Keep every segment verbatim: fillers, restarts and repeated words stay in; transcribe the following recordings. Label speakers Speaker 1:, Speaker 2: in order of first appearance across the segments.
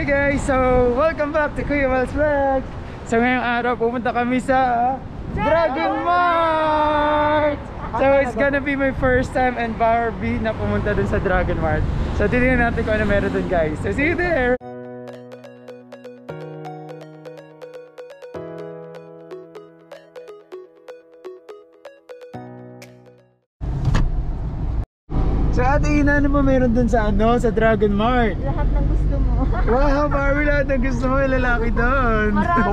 Speaker 1: Hi guys! So, welcome back to Kuya Mal's Vlog! So, ngayong araw pumunta kami sa Dragon Mart! So, it's gonna be my first time and Barbie na pumunta dun sa Dragon Mart. So, titignan natin kung ano meron dun guys. So, see you there! So, Ate Ina, ano ba meron dun sa ano? Sa Dragon Mart?
Speaker 2: Lahat ng gusto mo.
Speaker 1: Wow, Barbie, lahat ng gusto mo, yung lalaki doon.
Speaker 2: Marami.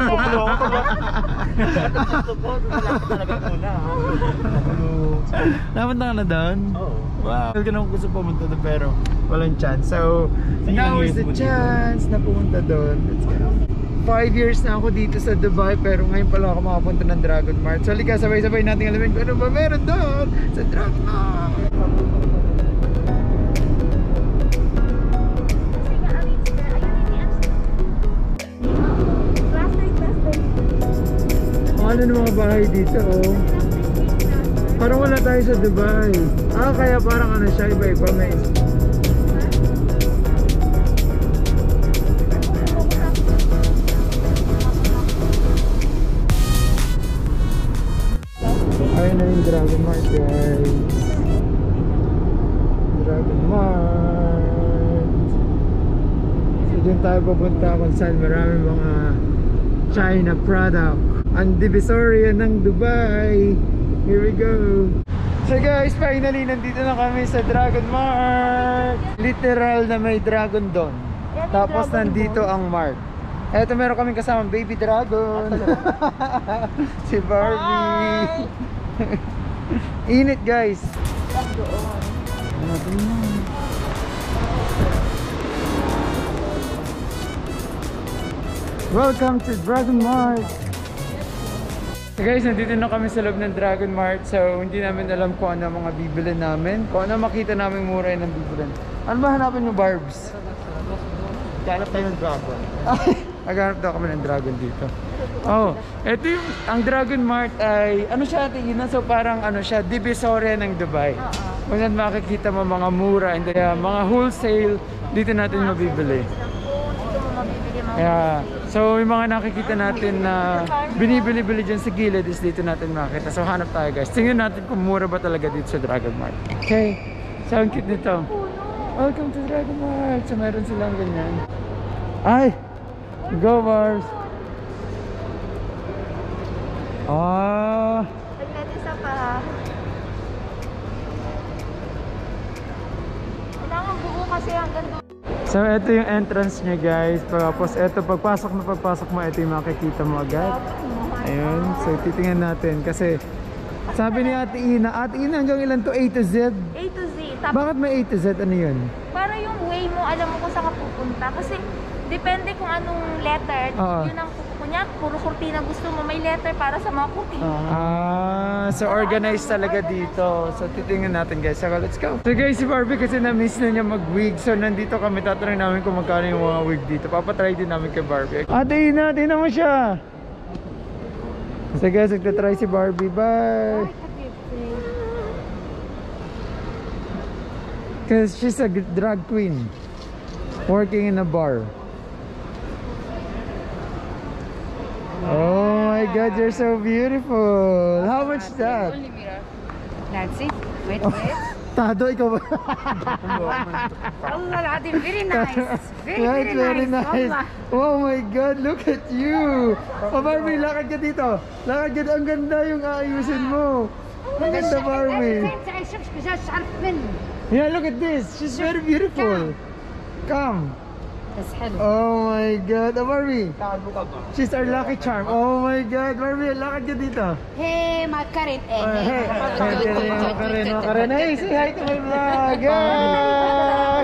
Speaker 1: Napunta ka na doon?
Speaker 3: Oo.
Speaker 1: Wow. Hindi ko na gusto pumunta doon pero walang chance. So, now is the chance na pumunta doon. Let's go. Five years na ako dito sa Dubai pero ngayon pala ako makapunta ng Dragon Mart. So, halika, sabay-sabay natin alamin kung ano ba meron doon sa Dragon Mart. Ano ng mga bahay dito, oh. Parang wala tayo sa Dubai. Ah, kaya parang ano siya, iba-iba may. Ayun na yung Dragon Mart, guys. Dragon Mart. So dyan tayo papunta kung saan maraming mga China product. Ang Divisoria ng Dubai. Here we go. So guys, finally nandito na kami sa Dragon Mart. Literal na may dragon doon. Tapos nandito ang Mart. Eto, meron kaming kasamang baby dragon. Si Barbie. Init guys. Welcome to Dragon Mart. So guys, nandito na kami sa loob ng Dragon Mart. So hindi namin alam kung ano mga bibilin namin. Kung ano makita namin mura yun ang bibilin. Ano ba hanapin yung Barbs?
Speaker 3: Hanap tayo ng dragon.
Speaker 1: Naghanap daw kami ng dragon dito. Oh, ito yung, ang Dragon Mart ay, ano siya Ate Ina? So parang ano siya, Divisoria ng Dubai. Kung saan makikita mo mga mura and uh, mga wholesale, dito natin mabibili. Yeah. So yung mga nakikita natin na binibili-bili dyan sa gilid is dito natin makita. So hanap tayo guys. Tingnan natin kung mura ba talaga dito sa Dragon Mart. Okay. So ang cute nito. Welcome to Dragon Mart. So meron silang ganyan. Ay! Go Barbs! Ah!
Speaker 2: Pagkat isa pa. Kailangan buo kasi hanggang doon.
Speaker 1: So ito yung entrance niya guys. Tapos ito, pagpasok na pagpasok mo, ito yung makikita mo agad. Ayun. So titingnan natin kasi sabi ni Ate Ina, Ate Ina hanggang ilan to? A to Z?
Speaker 2: A to Z. Tapos,
Speaker 1: Bakit may A to Z? Ano yun?
Speaker 2: para yung way mo, alam mo kung saan ka pupunta. Kasi depende kung anong letter.
Speaker 1: Oo.
Speaker 2: Yun ang kukunya. Puro kurtina gusto mo. May letter para sa mga kurtina.
Speaker 1: Ah, so organized talaga dito. So titingnan natin guys. So let's go. So guys, si Barbie kasi na-miss na niya mag-wig. So nandito kami, tatanungin namin kung magkano yung mga wig dito. Papatry din namin kay Barbie. Ate Ina, tingnan mo siya. So guys, nagtatry si Barbie. Bye! Because she's a drag queen working in a bar. Oh my god, you're so beautiful. How much is that?
Speaker 4: That's it. Wait, wait.
Speaker 1: Tado, ikaw ba?
Speaker 4: Allah al-Adim, very nice. Very,
Speaker 1: Right,
Speaker 4: very, nice. Allah.
Speaker 1: Oh my god, look at you. Oh Barbie, lakad ka dito. Lakad ka dito. Ang ganda yung aayusin mo. Ang ganda Barbie. Yeah, look at this. She's very beautiful. Come. Oh my god. Oh Barbie. She's our lucky charm. Oh my god. Barbie, lakad ka dito.
Speaker 4: Hey, Makarin. Eh,
Speaker 1: Uh, hey,
Speaker 4: hey.
Speaker 1: Makarin, Makarin. Hey, say hi to my vlog. Hi.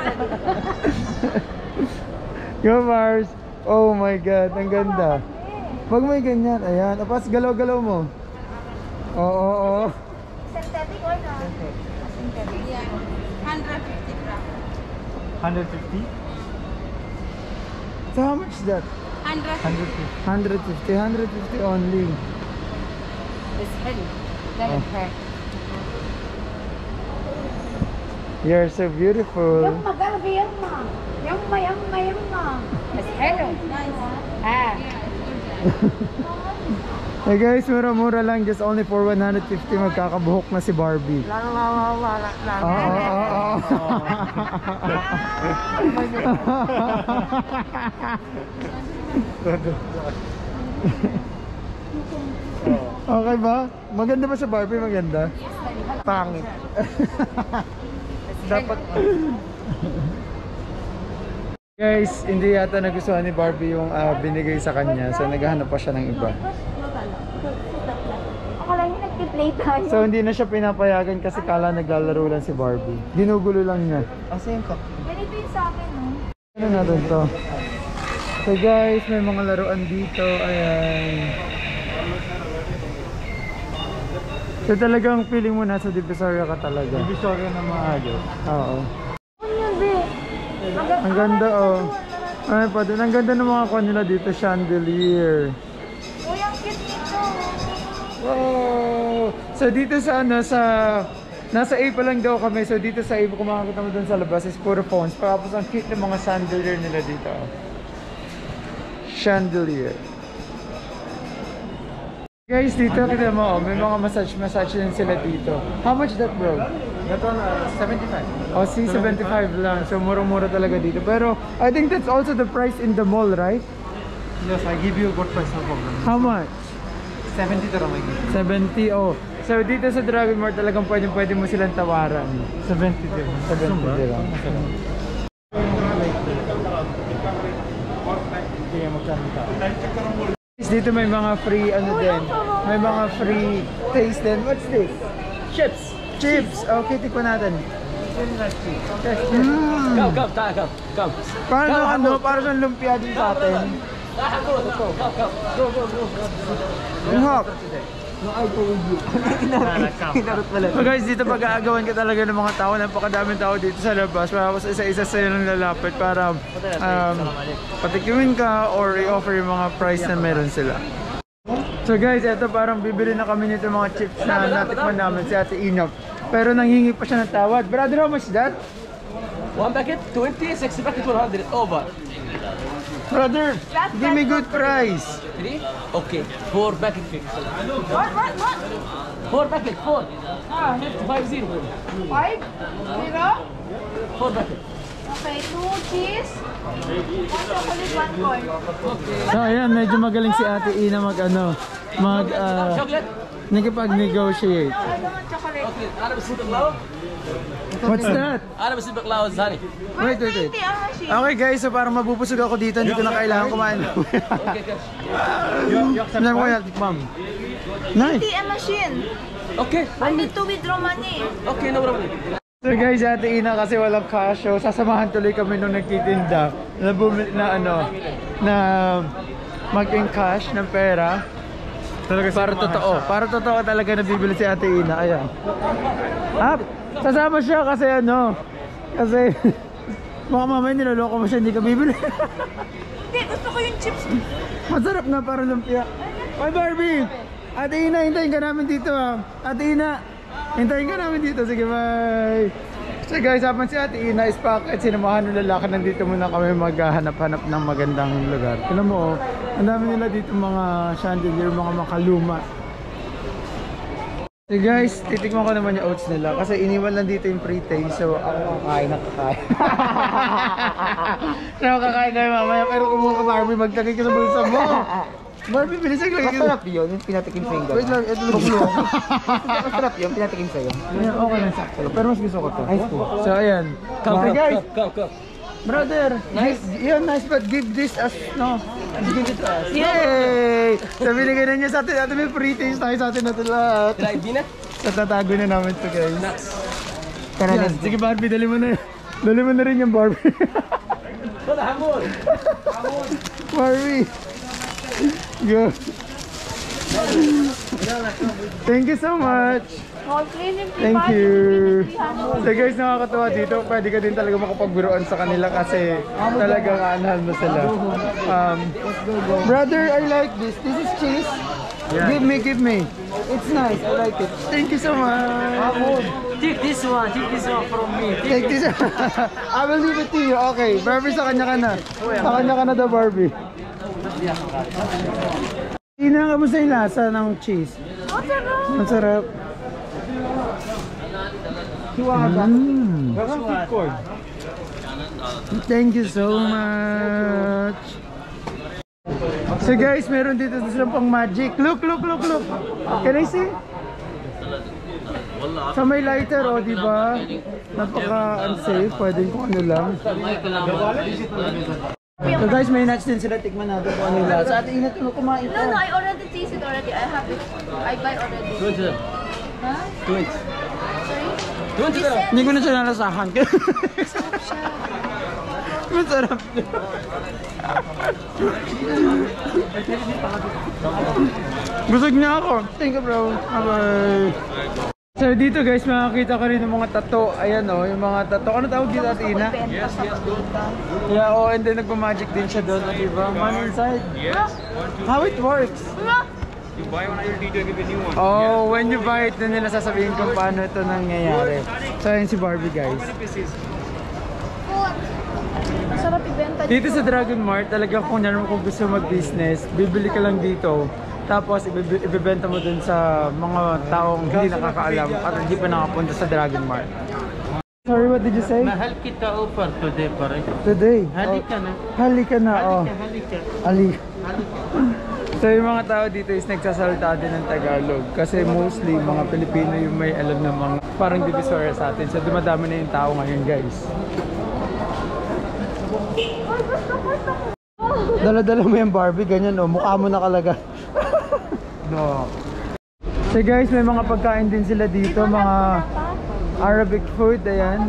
Speaker 1: Go Mars. Oh my god, ang ganda. Pag may ganyan, ayan. Tapos galaw-galaw mo. Oo, oo, oo.
Speaker 2: Synthetic or not?
Speaker 4: Synthetic. Yeah. one hundred fifty gram.
Speaker 1: one hundred fifty? So how much is that?
Speaker 4: one hundred fifty.
Speaker 1: one hundred fifty. one hundred fifty only.
Speaker 4: It's heavy. Very
Speaker 1: Oh.
Speaker 4: fair.
Speaker 1: You're so beautiful.
Speaker 4: Yumma, galbi, yumma. Yumma, yumma, yumma.
Speaker 1: Hey guys, mura-mura lang, just only for one hundred fifty magkakabuhok na si Barbie.
Speaker 3: Lang lang lang lang lang.
Speaker 1: Oo, oo, oo. Okay ba? Maganda ba sa Barbie? Maganda?
Speaker 3: Pangit. Dapat
Speaker 1: Guys, hindi yata nagustuhan ni Barbie yung ah, binigay sa kanya. So naghahanap pa siya ng iba.
Speaker 2: Ako lang yung nag-play tayo.
Speaker 1: So hindi na siya pinapayagan kasi kala naglalaro lang si Barbie. Ginugulo lang niya.
Speaker 3: asin ka.
Speaker 2: Ganito yung sa akin, no?
Speaker 1: Ano natin to? So guys, may mga laruan dito. Ayan. So talagang feeling mo nasa Divisoria ka talaga.
Speaker 3: Divisoria na maayo.
Speaker 1: Oo.
Speaker 2: Ano yun, be?
Speaker 1: Ang ganda oh. Ay pa din. Ang ganda ng mga kuha nila dito, chandelier.
Speaker 2: Uy, ang cute nito.
Speaker 1: Wow! So dito sa ano, sa nasa A pa lang daw kami. So dito sa A, kung makakita mo dun sa labas is puro phones. Tapos ang cute ng mga chandelier nila dito. Chandelier. Guys, dito kita mo, oh, may mga massage massage din sila dito. How much that, bro?
Speaker 3: That one, uh, seventy-five.
Speaker 1: Oh, see, seventy-five lang. So mura-mura talaga dito. Pero I think that's also the price in the mall, right?
Speaker 3: Yes, I give you a good price, no problem.
Speaker 1: How much?
Speaker 3: seventy dirham I give you.
Speaker 1: seventy, oh. So dito sa Dragon Mart talagang pwede pwede mo silang tawaran.
Speaker 3: seventy dirham.
Speaker 1: seventy dirham.
Speaker 3: Kaya magkano ka?
Speaker 1: Dito may mga free ano din. May mga free taste din. What's this? Chips. Chips. Okay, tikman natin. Mm.
Speaker 5: Come, come, come, come, come.
Speaker 1: Parang ano, parang siyang lumpia din sa atin. Ang hap.
Speaker 3: Kinarot pala.
Speaker 1: So guys, dito pag-aagawan ka talaga ng mga tao. Napakadaming tao dito sa labas. Tapos isa-isa sa'yo lang lalapit para um, patikimin ka or i-offer yung mga price na meron sila. So guys, eto parang bibili na kami nito mga chips na natikman namin si Ate Inop. Pero nanghingi pa siya ng tawad. Brother, how much that?
Speaker 5: One packet, twenty, six packet, one hundred. Over.
Speaker 1: Brother, give me good price.
Speaker 5: Three? Okay. Four packet fix.
Speaker 2: What, what, what?
Speaker 5: Four packet, four. Fifty-five zero.
Speaker 2: Five? Zero?
Speaker 5: Four packet.
Speaker 2: Okay, two cheese. One chocolate, one corn.
Speaker 1: So ayan, medyo magaling si Ate Ina mag ano, mag uh,
Speaker 5: Chocolate?
Speaker 1: nakipag-negotiate.
Speaker 2: No, I don't want chocolate.
Speaker 5: Okay. Arab Sibak Lao?
Speaker 1: What's that?
Speaker 5: Arab Sibak Lao is honey.
Speaker 1: Wait, wait, wait.
Speaker 2: twenty ang machine.
Speaker 1: Okay guys, so parang mabubusog ako dito, hindi ko na kailangan kumain.
Speaker 5: Okay, okay.
Speaker 1: Nan ko yan, ma'am. Nice.
Speaker 2: twenty ang machine.
Speaker 5: Okay.
Speaker 2: I need to withdraw money.
Speaker 5: Okay, no problem.
Speaker 1: So guys, Ate Ina kasi walang cash, so sasamahan tuloy kami nung nagtitinda na bumili na ano, na mag-encash ng pera.
Speaker 3: Talaga
Speaker 1: Para totoo, para totoo talaga na bibili si Ate Ina, ayan. Ah, sasama siya kasi ano, kasi baka mamaya niloloko mo siya, hindi ka bibili.
Speaker 2: Hindi, gusto ko yung chips.
Speaker 1: Masarap na para lumpia. Oy Barbie! Ate Ina, hintayin ka namin dito ha. Ate Ina, hintayin ka namin dito. Sige, bye! So guys, habang si Ate Ina is packet, sinamahan ng lalaki, nandito muna kami maghanap-hanap ng magandang lugar. Tignan mo, oh, ang dami nila dito mga chandelier, mga makaluma. So guys, titikman ko naman yung oats nila kasi iniwan lang dito yung pre-taste, so ako kakain na kakain. So kakain kayo mamaya, pero kung mga Barbie, magtagay ka sa bulsa mo. Barbie, bilisan ka.
Speaker 3: Masarap yun, yung pinatikim sa'yo.
Speaker 1: Wait lang, ito lang yun.
Speaker 3: Masarap yun, pinatikim sa'yo.
Speaker 1: Ayan, okay lang sakto. Pero mas gusto ko to.
Speaker 3: Ice cream.
Speaker 1: So ayan.
Speaker 5: Come,
Speaker 1: Okay
Speaker 5: come,
Speaker 1: guys,
Speaker 5: come, come, come.
Speaker 1: brother, nice. Yeah, nice, but give this as, no. Give it to us. Yay! So binigay na niya sa atin. Atin may pre-taste tayo sa atin natin lahat.
Speaker 5: Try peanut?
Speaker 1: So tatago na namin ito guys.
Speaker 5: Nuts.
Speaker 3: Tara
Speaker 1: Yan,
Speaker 3: let's go.
Speaker 1: sige Barbie, dali mo na. Dali mo na rin yung Barbie.
Speaker 5: Wala, hamon.
Speaker 1: Barbie. Go. Thank you so much.
Speaker 2: Oh, please,
Speaker 1: Thank you. So guys, nakakatuwa dito. Pwede ka din talaga makapagbiruan sa kanila kasi talagang aanhan mo sila. Um, brother, I like this. This is cheese. Give me, give me. It's nice. I like it. Thank you so much.
Speaker 5: Take this one, take this one from me.
Speaker 1: Take this. I will leave it to you. Okay. Barbie, sa kanya ka na. Sa kanya ka na daw, Barbie. Ina, kamusta yung lasa ng cheese?
Speaker 2: Ang sarap!
Speaker 1: Ang sarap. Mm. Thank you so much. So guys, meron dito silang pang magic. Look, look, look, look. Can I see? Sa may lighter, oh, di ba? Napaka-unsafe. Pwede kung ano lang. So guys, may nuts din sila. Tikman natin kung ano yung lasa. Sa ating inat, ano kumain
Speaker 2: No, no,
Speaker 1: ka?
Speaker 2: I already tasted already. I have it. I buy already.
Speaker 5: twenty.
Speaker 2: Huh?
Speaker 5: twenty.
Speaker 2: Sorry?
Speaker 5: twenty.
Speaker 2: You said-
Speaker 1: Hindi ko na siya nalasahan. Masarap. Busog niya ako. Thank you, bro. Bye-bye. So dito guys, makakita ka rin ng mga tattoo. Ayan o, oh, yung mga tattoo. Ano tawag dito, Atina?
Speaker 2: Yes, yes.
Speaker 1: Yeah, oh, and then nagpa-magic din siya doon, diba? Money inside.
Speaker 6: Yes.
Speaker 1: How it works?
Speaker 6: You buy one I L D to give a new one.
Speaker 1: Oh, when you buy it, then nila sasabihin kung paano ito nangyayari. So ayun si Barbie guys.
Speaker 2: Sarap ibenta
Speaker 1: Dito sa Dragon Mart, talaga kung naman kung gusto mag-business, bibili ka lang dito. Tapos ibe- ibebenta mo dun sa mga taong hindi nakakaalam at hindi pa nakapunta sa Dragon Mart. Sorry, what did you say?
Speaker 3: Mahal kita offer today pare.
Speaker 1: Today?
Speaker 3: Halika na.
Speaker 1: Halika na, oh.
Speaker 3: Halika.
Speaker 1: Ali. So yung mga tao dito is nagsasalita din ng Tagalog kasi mostly mga Pilipino yung may alam ng mga parang divisoria sa atin. So dumadami na yung tao ngayon guys. Dala-dala mo yung Barbie, ganyan o, mukha mo nakalaga. No. So guys, may mga pagkain din sila dito, mga Arabic food, ayan.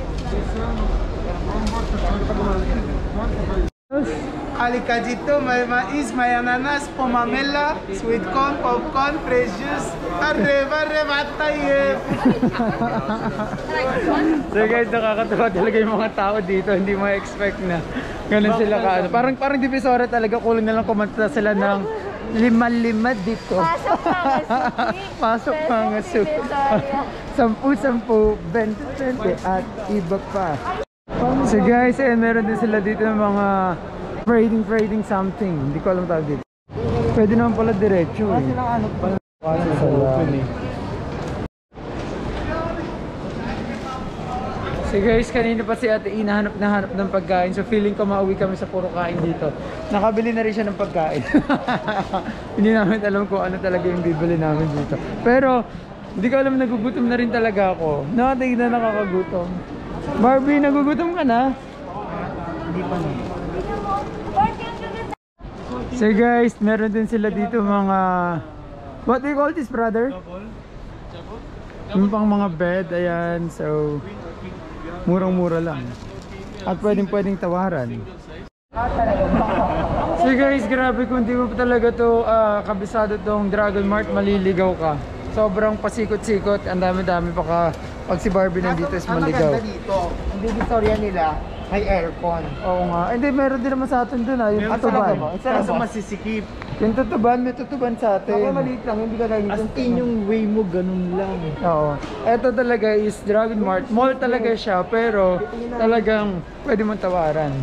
Speaker 7: Halika dito, may mais, may ananas, pomamela, sweet corn, popcorn, fresh juice. Arriba, arriba tayo.
Speaker 1: So guys, nakakatawa talaga yung mga tao dito. Hindi mo expect na ganun sila ka. Parang parang divisoria talaga. Kulang na lang kumanta sila ng lima-lima dito.
Speaker 2: Pasok mga suki.
Speaker 1: Pasok mga suki. Sampu-sampu, bente-bente at iba pa. So guys, ayan, meron din sila dito ng mga trading trading something. Hindi ko alam tawag dito. Pwede naman pala diretso eh. Ano pala? So guys, kanina pa si Ate Ina hanap na hanap ng pagkain. So feeling ko mauwi kami sa puro kain dito. Nakabili na rin siya ng pagkain. Hindi namin alam kung ano talaga yung bibili namin dito. Pero hindi ko alam, nagugutom na rin talaga ako. Nakatingin na nakakagutom. Barbie, nagugutom ka na? Hindi pa na. So guys, meron din sila dito mga, what do you call this, brother? Yung pang mga bed, ayan. So murang-mura lang. At pwedeng-pwedeng tawaran. So guys, grabe, kung di mo pa talaga to uh, kabisado tong Dragon Mart, maliligaw ka. Sobrang pasikot-sikot, ang dami-dami pa ka. Pag si Barbie nandito is maligaw.
Speaker 3: Ang maganda dito, ang divisoria nila, may aircon.
Speaker 1: Oo nga. Hindi, meron din naman sa atin dun ah, yung tutuban.
Speaker 3: Kaso masisikip.
Speaker 1: Yung tutuban, may tutuban sa atin.
Speaker 3: Ako maliit lang, hindi ka ganito. As in yung way mo, ganun lang.
Speaker 1: Oo. Ito talaga is Dragon Mart. Mall talaga siya, pero talagang pwede mong tawaran.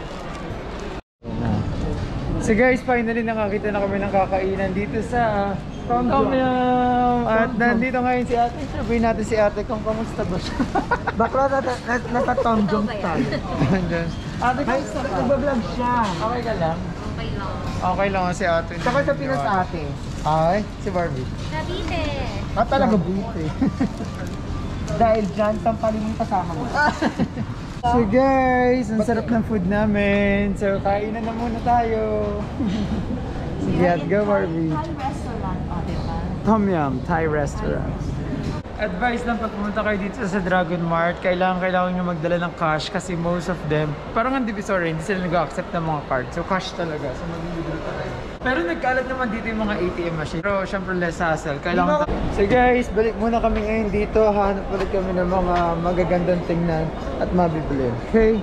Speaker 1: So guys, finally nakakita na kami ng kakainan dito sa Tom Yum. At nandito ngayon si ate. Sabihin natin si ate kung kamusta ba siya.
Speaker 3: Bakla nasa Tom Jong style.
Speaker 1: Ate, kamusta ka?
Speaker 3: Nagbablog siya.
Speaker 1: Okay ka lang?
Speaker 2: Okay lang.
Speaker 1: Okay lang si ate.
Speaker 3: Saka sa Pinas ate.
Speaker 1: Ay, si Barbie.
Speaker 2: Nabite.
Speaker 3: Ah, talaga buti. Dahil dyan, tampalin yung kasama mo.
Speaker 1: So guys, ang sarap ng food namin. So kainan na muna tayo. Sige, at go Barbie.
Speaker 2: Thai restaurant, o diba?
Speaker 1: Tom Yum Thai Restaurant. Advice lang pag pumunta kayo dito sa Dragon Mart, kailangan kailangan nyo magdala ng cash kasi most of them, parang ang divisoria, hindi sila nag-accept ng mga card. So cash talaga. So maglilibre tayo. Pero nagkalat naman dito yung mga A T M machine. Pero syempre less hassle. Kailangan. So guys, balik muna kami ngayon dito. Hanap ulit kami ng mga magagandang tingnan at mabibili. Okay?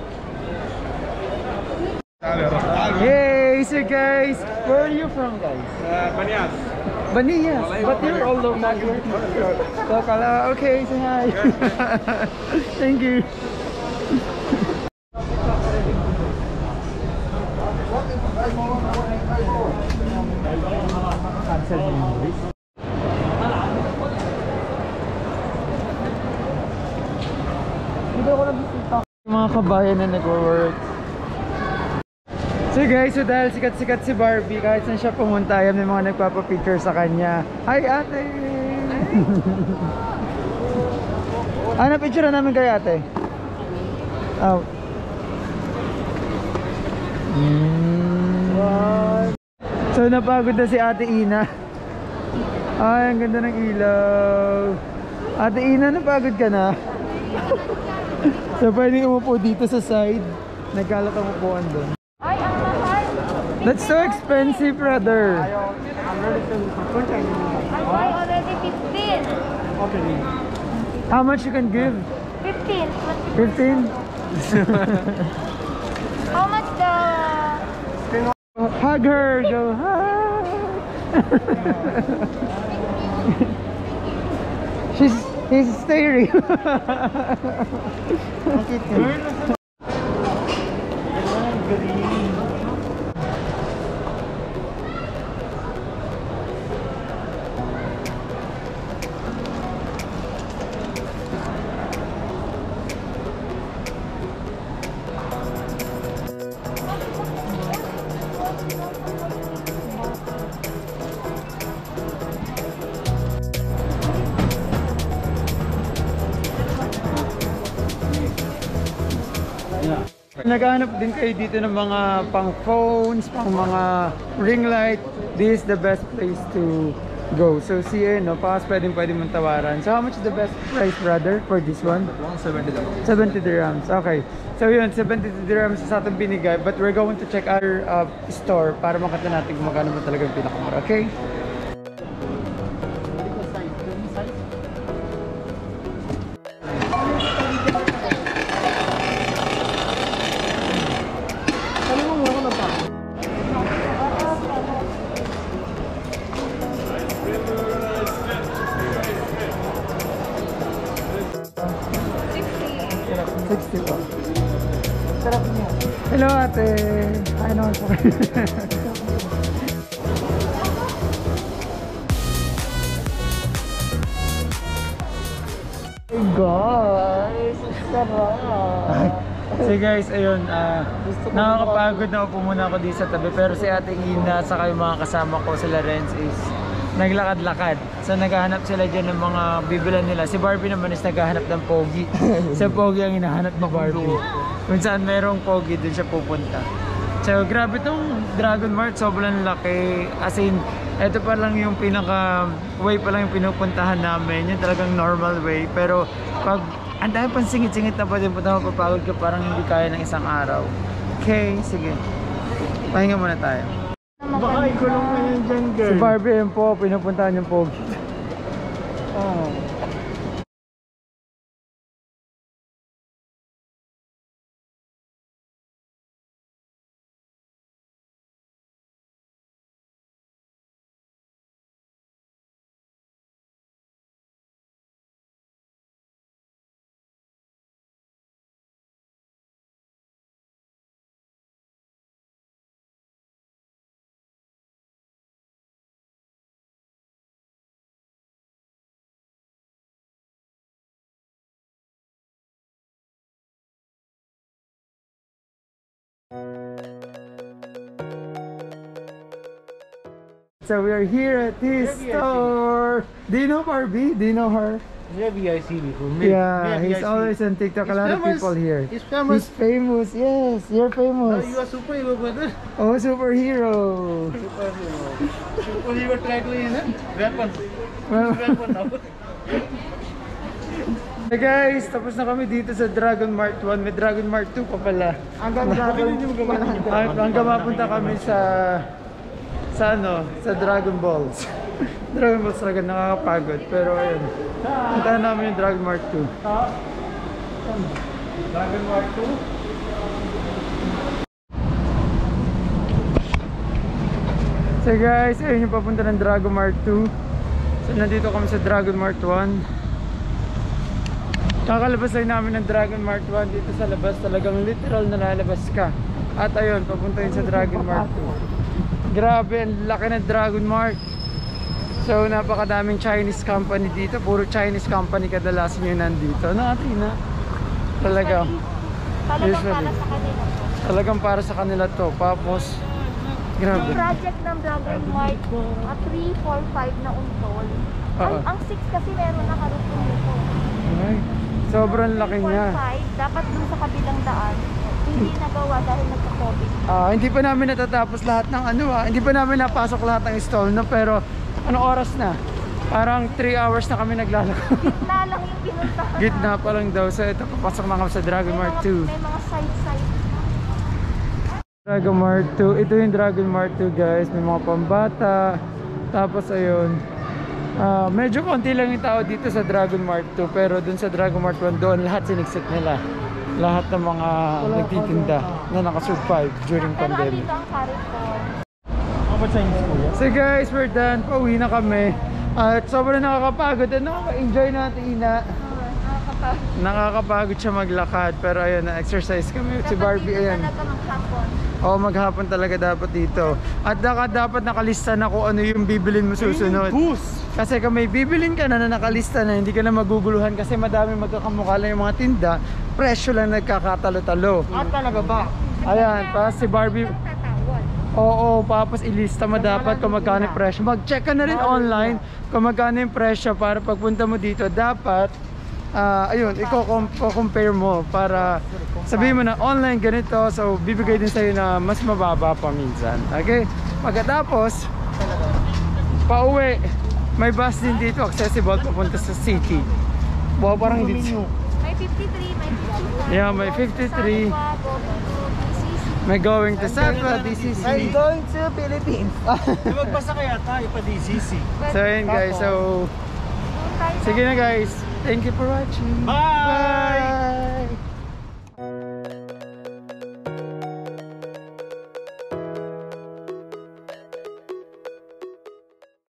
Speaker 1: Yay! So guys, where are you from guys?
Speaker 6: Uh, Banias.
Speaker 1: Baniyas, but you're all local here. Local, uh, okay, say hi. Thank you. Cancel memories.
Speaker 3: Dito ako nabisita.
Speaker 1: Mga kabayan na nag-work. So guys, so dahil sikat-sikat si Barbie, kahit saan siya pumunta, yan may mga nagpapapicture sa kanya. Hi ate! Ano picture na namin kay ate? Oh. Mm. So napagod na si Ate Ina. Ay, ang ganda ng ilaw. Ate Ina, napagod ka na? So pwede umupo dito sa side. Nagkalat ang upuan doon.
Speaker 2: Ay, ang mahal.
Speaker 1: That's so expensive, brother.
Speaker 2: Ang mahal already fifteen.
Speaker 1: How much you can give?
Speaker 2: fifteen.
Speaker 1: fifteen?
Speaker 2: How much the...
Speaker 1: Hug her! Go hug! She's he's staring. Naghahanap din kayo dito ng mga pang phones, pang mga ring light. This is the best place to go. So see you, no? Pakas pwedeng pwedeng mong tawaran. So how much is the best price, brother, for this one?
Speaker 6: seventy dirhams.
Speaker 1: seventy dirhams. Okay. So yun, seventy dirhams sa ating binigay. But we're going to check our uh, store para makita natin kung magkano ba talaga yung pinakamura. Okay? sixty po.
Speaker 3: Sarap niya.
Speaker 1: Hello ate. Hi naman po.
Speaker 3: Hey guys, sarap.
Speaker 1: So guys, ayun, uh, nakakapagod na upo muna ako dito sa tabi. Pero si Ate Ina saka yung mga kasama ko sila Renz is naglakad-lakad. So naghahanap sila dyan ng mga bibilan nila. Si Barbie naman is naghahanap ng pogi. Sa pogi ang hinahanap ni Barbie. Kung saan merong pogi, dun siya pupunta. So grabe tong Dragon Mart, sobrang laki. As in, ito pa lang yung pinaka way pa lang yung pinupuntahan namin. Yung talagang normal way. Pero pag ang dami pang singit-singit na pwede punta, mapapagod ka, parang hindi kaya ng isang araw. Okay, sige. Pahinga muna tayo.
Speaker 3: Baka ikulong ka yun dyan, girl.
Speaker 1: Si Barbie yun po, pinupuntahan yung pogi.
Speaker 3: Oh.
Speaker 1: So we are here at his store. Do you know Barbie? Do you know her?
Speaker 3: Yeah, V I C before.
Speaker 1: Yeah, he's always on TikTok. A
Speaker 3: He's
Speaker 1: lot of
Speaker 3: famous.
Speaker 1: people here.
Speaker 3: He's famous.
Speaker 1: He's famous. Yes, you're famous.
Speaker 3: You are superhero, brother.
Speaker 1: Oh, superhero.
Speaker 3: Superhero. Superhero try to use it. Weapon.
Speaker 1: Well,
Speaker 3: Weapon now.
Speaker 1: hey guys, tapos na kami dito sa Dragon Mart one. May Dragon Mart two pa pala.
Speaker 3: Hanggang gagawin yung gumana.
Speaker 1: Hang- Hanggang mapunta kami sa sa ano, sa Dragon Balls. Dragon Balls talaga nakakapagod, pero ayun. Puntahan namin yung Dragon Mart two.
Speaker 3: Dragon War two.
Speaker 1: So guys, ayun yung papunta ng Dragon Mart two. So nandito kami sa Dragon Mart one. Kakalabas lang namin ng Dragon Mart one dito sa labas. Talagang literal na lalabas ka. At ayun, papunta yun sa Dragon Mart two. Grabe, ang laki ng Dragon Mart. So napakadaming Chinese company dito. Puro Chinese company kadalasan yung nandito. Ano ate na? Talaga.
Speaker 2: Talagang
Speaker 1: Usually.
Speaker 2: para sa kanila to.
Speaker 1: Talagang para sa kanila to. Tapos, grabe.
Speaker 2: Yung project ng Dragon Mart, uh, three, four, five na untol. Ay,
Speaker 1: Oo.
Speaker 2: ang six kasi meron na karugtong nito.
Speaker 1: Ay, sobrang laki
Speaker 2: four,
Speaker 1: niya.
Speaker 2: five, dapat dun sa kabilang daan. Hindi nagawa dahil nagka-COVID.
Speaker 1: Ah, hindi pa namin natatapos lahat ng ano ah. Hindi pa namin napasok lahat ng stall no, pero anong oras na? Parang three hours na kami naglalakad.
Speaker 2: Gitna lang yung pinuntahan.
Speaker 1: Gitna pa lang daw. So ito, papasok na kami sa Dragon
Speaker 2: May
Speaker 1: Mart
Speaker 2: mga-
Speaker 1: two.
Speaker 2: May mga side-side.
Speaker 1: Dragon Mart two. Ito yung Dragon Mart two guys. May mga pambata. Tapos ayun. Ah, medyo konti lang yung tao dito sa Dragon Mart two. Pero dun sa Dragon Mart one, doon lahat siniksik nila. Lahat ng mga nagtitinda na nakasurvive during
Speaker 2: Pero
Speaker 1: pandemic.
Speaker 2: andito ang Carrefour.
Speaker 1: So guys, we're done. Pauwi na kami. At sobrang nakakapagod. At nakaka-enjoy natin ina.
Speaker 2: Nakakapagod.
Speaker 1: Nakakapagod siya maglakad. Pero ayun, na-exercise kami. Si Barbie, ayan.
Speaker 2: Talaga maghapon.
Speaker 1: Oo, maghapon talaga dapat dito. At naka, dapat nakalista na kung ano yung bibilin mo susunod. Kasi kung may bibilin ka na na nakalista na, hindi ka na maguguluhan kasi madami magkakamukha lang yung mga tinda. Presyo lang nagkakatalo-talo.
Speaker 3: Ah, talaga ba?
Speaker 1: Ayan, pa si Barbie.
Speaker 2: Ang tatawad.
Speaker 1: Oo, tapos ilista mo dapat kung magkano yung presyo. Mag-check ka na rin online kung magkano yung presyo para pagpunta mo dito. Dapat, ah, ayun, i-compare mo para sabihin mo na online ganito. So, bibigay din sa'yo na mas mababa pa minsan. Okay? Pagkatapos, pauwi. May bus din dito, accessible papunta sa city. Wow, parang hindi.
Speaker 2: May fifty-three, may fifty-five.
Speaker 1: Yeah, may fifty-three.
Speaker 2: Salwa, going to D C C.
Speaker 1: May going to Satwa, D C C.
Speaker 3: I'm going to Philippines.
Speaker 7: Magbasa kaya tayo pa D C C.
Speaker 1: So, ayun guys. So,
Speaker 2: Doon tayo sa-
Speaker 1: sige na guys. Thank you for watching.
Speaker 7: Bye!